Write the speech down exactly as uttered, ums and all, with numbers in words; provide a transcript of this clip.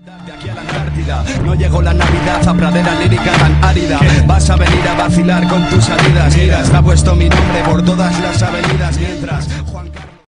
De aquí a la Antártida, no llegó la Navidad a pradera lírica tan árida. Vas a venir a vacilar con tus salidas. Mira, está puesto mi nombre por todas las avenidas mientras Juan